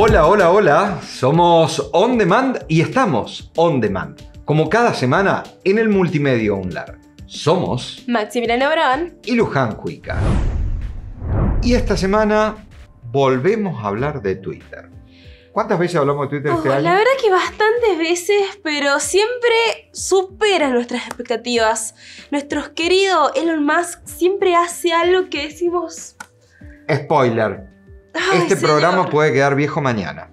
Hola, hola, hola. Somos On Demand y estamos On Demand, como cada semana en el Multimedia UNLAR. Somos Maximiliano Brand y Luján Cuica. Y esta semana volvemos a hablar de Twitter. ¿Cuántas veces hablamos de Twitter este año? La verdad que bastantes veces, pero siempre supera nuestras expectativas. Nuestro querido Elon Musk siempre hace algo que decimos... Spoiler. Ay, este señor. programa puede quedar viejo mañana.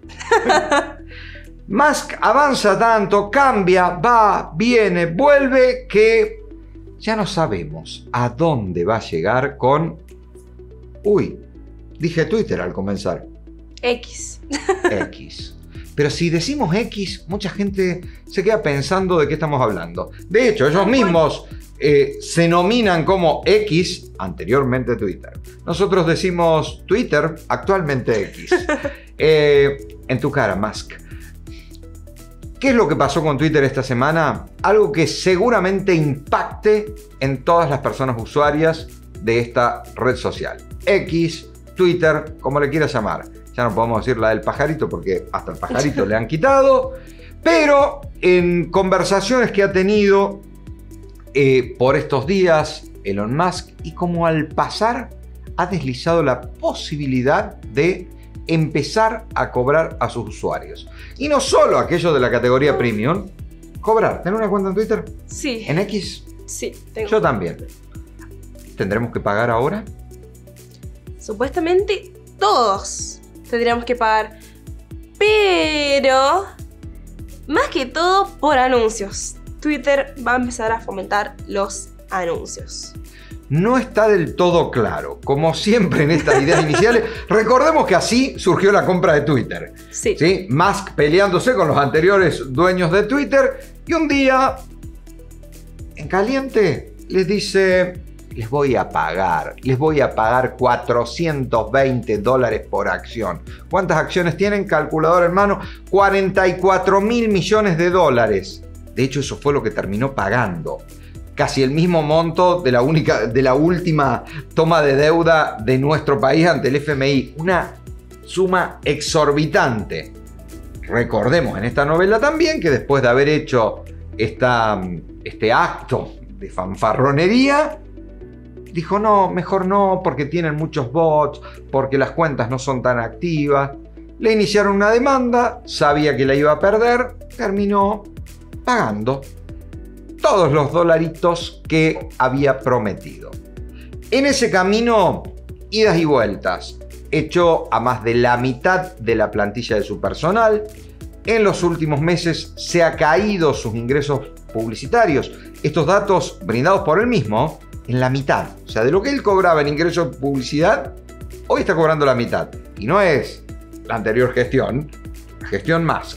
Musk avanza tanto, cambia, va, viene, vuelve, que ya no sabemos a dónde va a llegar con... Uy, dije Twitter al comenzar. X. X. Pero si decimos X, mucha gente se queda pensando de qué estamos hablando. De hecho, ellos mismos se nominan como X, anteriormente Twitter. Nosotros decimos Twitter, actualmente X. En tu cara, Musk. ¿Qué es lo que pasó con Twitter esta semana? Algo que seguramente impacte en todas las personas usuarias de esta red social. X, Twitter, como le quieras llamar. Ya no podemos decir la del pajarito porque hasta el pajarito le han quitado. Pero en conversaciones que ha tenido por estos días Elon Musk, y como al pasar ha deslizado la posibilidad de empezar a cobrar a sus usuarios. Y no solo aquellos de la categoría premium, cobrar. ¿Tener una cuenta en Twitter? Sí. ¿En X? Sí, tengo. Yo también. ¿Tendremos que pagar ahora? Supuestamente todos tendríamos que pagar, pero más que todo por anuncios. Twitter va a empezar a fomentar los anuncios. No está del todo claro. Como siempre en estas ideas iniciales, recordemos que así surgió la compra de Twitter. Sí. ¿Sí? Musk peleándose con los anteriores dueños de Twitter, y un día, en caliente, les dice: les voy a pagar $420 por acción. ¿Cuántas acciones tienen? Calculadora en mano, 44.000 millones de dólares. De hecho, eso fue lo que terminó pagando. Casi el mismo monto de la última toma de deuda de nuestro país ante el FMI. Una suma exorbitante. Recordemos en esta novela también que después de haber hecho este acto de fanfarronería, dijo: no, mejor no, porque tienen muchos bots, porque las cuentas no son tan activas. Le iniciaron una demanda, sabía que la iba a perder, terminó pagando todos los dolaritos que había prometido. En ese camino, idas y vueltas, echó a más de la mitad de la plantilla de su personal. En los últimos meses se ha caído sus ingresos publicitarios. Estos datos brindados por él mismo, en la mitad. O sea, de lo que él cobraba en ingresos de publicidad, hoy está cobrando la mitad. Y no es la anterior gestión, la gestión Musk.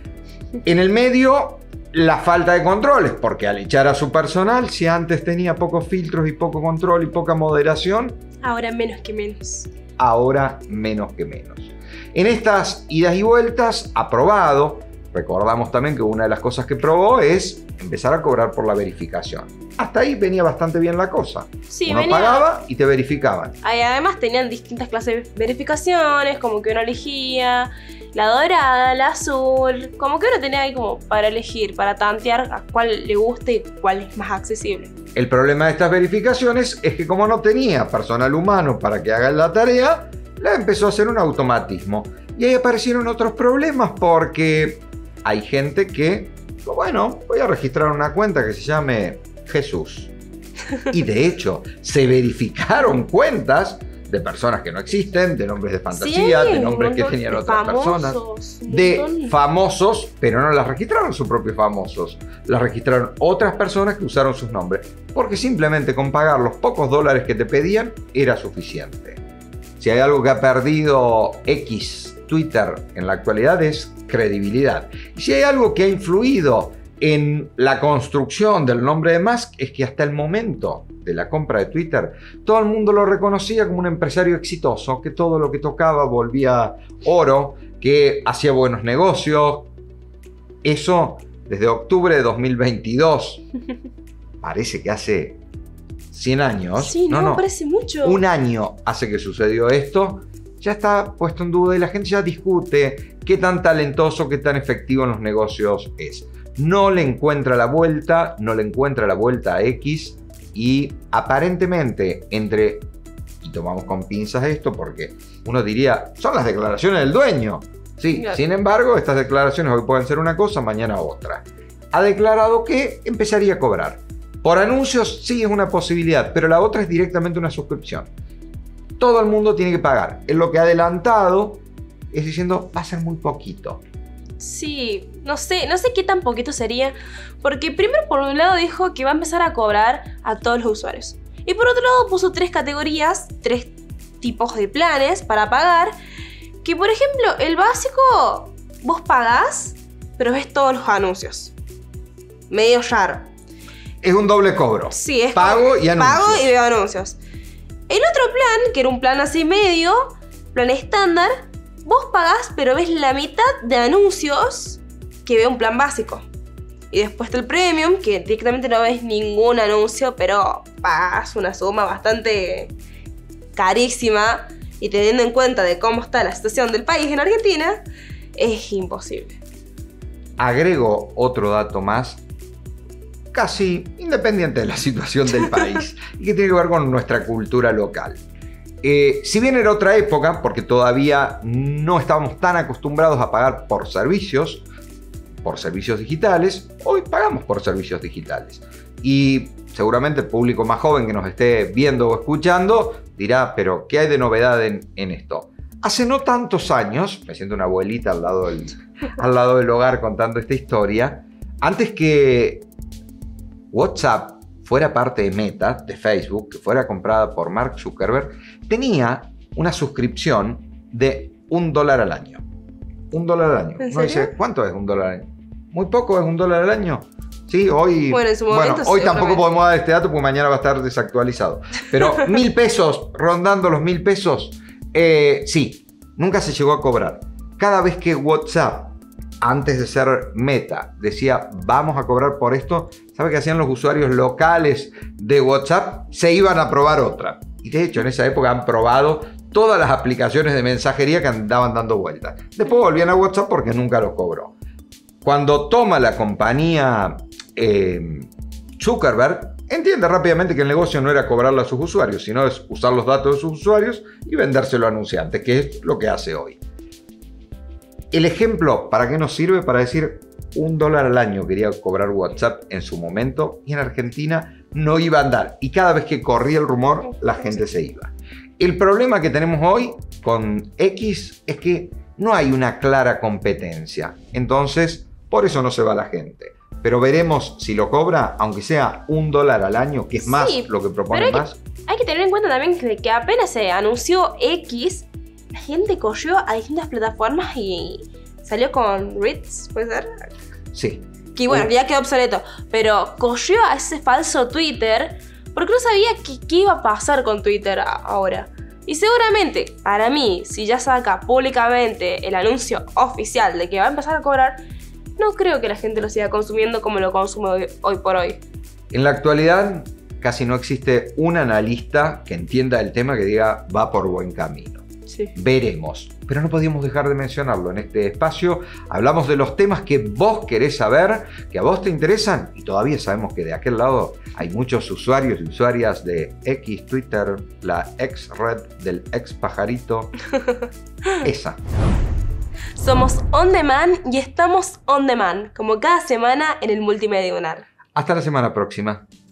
En el medio, la falta de controles, porque al echar a su personal, si antes tenía pocos filtros y poco control y poca moderación, Ahora menos que menos. ahora menos que menos. En estas idas y vueltas, ha probado. Recordamos también que una de las cosas que probó es empezar a cobrar por la verificación. Hasta ahí venía bastante bien la cosa. Sí, uno venía... pagaba y te verificaban. Ahí además tenían distintas clases de verificaciones, como que uno elegía la dorada, la azul, como que uno tenía ahí como para elegir, para tantear a cuál le guste y cuál es más accesible. El problema de estas verificaciones es que como no tenía personal humano para que hagan la tarea, la empezó a hacer un automatismo. Y ahí aparecieron otros problemas porque hay gente que, bueno, voy a registrar una cuenta que se llame Jesús. Y de hecho, se verificaron cuentas de personas que no existen, de nombres de fantasía, Sí, de nombres un que montón tenían de otras personas, famosos, un de montón. famosos, pero no las registraron sus propios famosos, las registraron otras personas que usaron sus nombres, porque simplemente con pagar los pocos dólares que te pedían era suficiente. Si hay algo que ha perdido X, Twitter, en la actualidad es credibilidad. Y si hay algo que ha influido en la construcción del nombre de Musk, es que hasta el momento de la compra de Twitter, todo el mundo lo reconocía como un empresario exitoso, que todo lo que tocaba volvía oro, que hacía buenos negocios. Eso desde octubre de 2022. Parece que hace 100 años. Sí, no, parece mucho. Un año hace que sucedió esto. ya está puesto en duda y la gente ya discute qué tan talentoso, qué tan efectivo en los negocios es. No le encuentra la vuelta, a X y aparentemente y tomamos con pinzas esto porque uno diría, son las declaraciones del dueño. Sí, claro. Sin embargo, estas declaraciones hoy pueden ser una cosa, mañana otra. Ha declarado que empezaría a cobrar. Por anuncios sí es una posibilidad, pero la otra es directamente una suscripción. Todo el mundo tiene que pagar. En lo que ha adelantado es diciendo, va a ser muy poquito. Sí, no sé qué tan poquito sería, porque primero por un lado dijo que va a empezar a cobrar a todos los usuarios. Y por otro lado puso 3 categorías, 3 tipos de planes para pagar, que por ejemplo, el básico, vos pagás, pero ves todos los anuncios. Medio raro. Es un doble cobro. Sí, es pago y anuncios. Pago y veo anuncios. El otro plan, que era un plan así medio, plan estándar, vos pagás, pero ves la mitad de anuncios que ve un plan básico. Y después está el premium, que directamente no ves ningún anuncio, pero pagas una suma bastante carísima. Y teniendo en cuenta de cómo está la situación del país en Argentina, es imposible. Agrego otro dato más, casi independiente de la situación del país, y que tiene que ver con nuestra cultura local. Si bien era otra época, porque todavía no estábamos tan acostumbrados a pagar por servicios digitales, hoy pagamos por servicios digitales. Y seguramente el público más joven que nos esté viendo o escuchando dirá, pero ¿qué hay de novedad en esto? Hace no tantos años, me siento una abuelita al lado del hogar contando esta historia, antes que WhatsApp fuera parte de Meta, de Facebook, que fuera comprada por Mark Zuckerberg, tenía una suscripción de $1 al año. $1 al año. ¿En Uno dice, ¿cuánto es $1 al año? Muy poco, es $1 al año. Sí, hoy, bueno, en su momento, hoy tampoco podemos dar este dato porque mañana va a estar desactualizado. Pero 1.000 pesos, rondando los 1.000 pesos, sí, nunca se llegó a cobrar. Cada vez que WhatsApp, antes de ser Meta, decía vamos a cobrar por esto, ¿sabe qué hacían los usuarios locales de WhatsApp? Se iban a probar otra. Y de hecho en esa época han probado todas las aplicaciones de mensajería que andaban dando vueltas. Después volvían a WhatsApp porque nunca los cobró. Cuando toma la compañía Zuckerberg, entiende rápidamente que el negocio no era cobrarle a sus usuarios, sino es usar los datos de sus usuarios y vendérselo a anunciantes, que es lo que hace hoy. El ejemplo, ¿para qué nos sirve? Para decir, $1 al año quería cobrar WhatsApp en su momento y en Argentina no iba a andar. Y cada vez que corría el rumor, la gente se iba. El problema que tenemos hoy con X es que no hay una clara competencia. Entonces, por eso no se va la gente. Pero veremos si lo cobra, aunque sea $1 al año, que es más lo que propone más. Hay que tener en cuenta también que apenas se anunció X, la gente corrió a distintas plataformas y salió con Reels, ¿puede ser? Sí. Que bueno, ya quedó obsoleto. Pero corrió a ese falso Twitter porque no sabía qué iba a pasar con Twitter ahora. Y seguramente, para mí, si ya saca públicamente el anuncio oficial de que va a empezar a cobrar, no creo que la gente lo siga consumiendo como lo consume hoy por hoy. En la actualidad, casi no existe un analista que entienda el tema que diga va por buen camino. Sí. Veremos. Pero no podíamos dejar de mencionarlo en este espacio. Hablamos de los temas que vos querés saber, que a vos te interesan, y todavía sabemos que de aquel lado hay muchos usuarios y usuarias de X, Twitter, la ex red del ex pajarito. Esa. Somos On Demand y estamos On Demand, como cada semana en el Multimedial. Hasta la semana próxima.